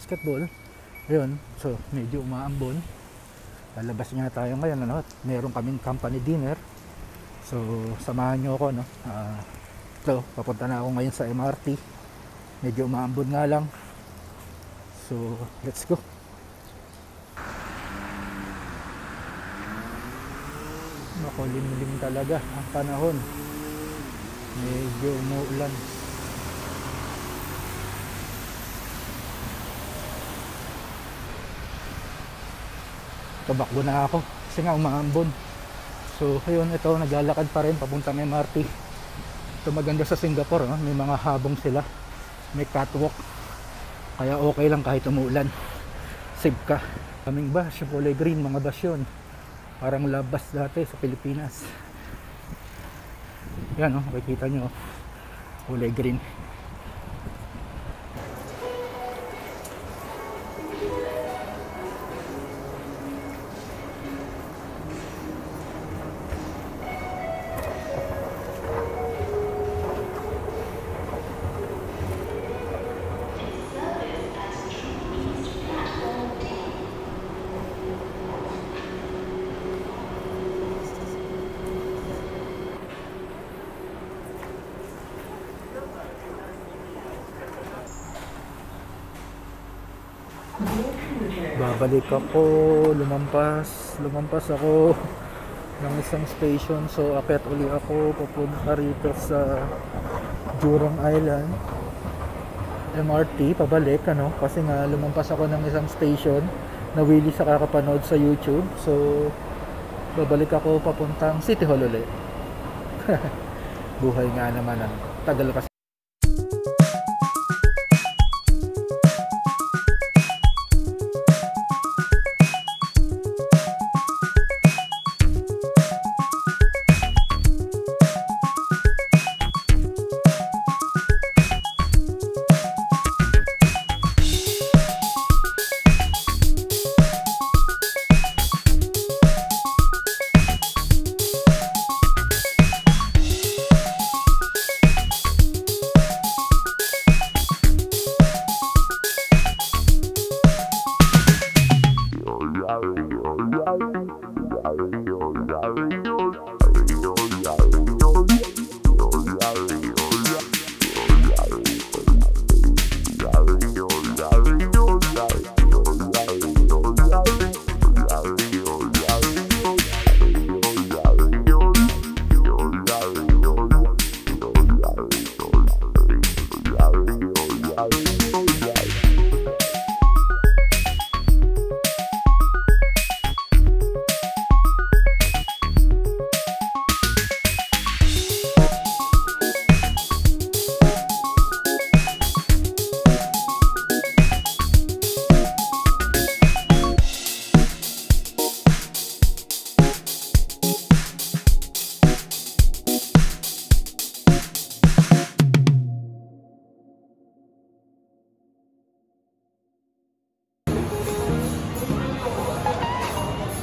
basketball. Ayun, so medyo umaambon. Lalabas nga tayo ngayon, ano, meron kaming company dinner. So samahan nyo ako, no. So papunta na ako ngayon sa MRT. Medyo umaambon nga lang. So let's go. Makulimlim talaga ang panahon. Medyo umuulan. Tabakbo na ako kasi nga umaambon. So ayun, ito naglalakad pa rin papuntang MRT. Ito maganda sa Singapore, no? May mga habong sila, may catwalk, kaya okay lang kahit umuulan, safe ka. Kaming bus, yung kulay green, mga bus yun, parang labas dati sa Pilipinas. Yan, no? Makikita nyo, kulay green. Babalik ako, lumampas ako ng isang station. So akyat uli ako papunta rito sa Jurong Island MRT, pabalik, ano, kasi nga lumampas ako ng isang station, nawili sa kakapanood sa YouTube. So babalik ako papuntang City Hall ulit. Buhay nga naman, tagal kasi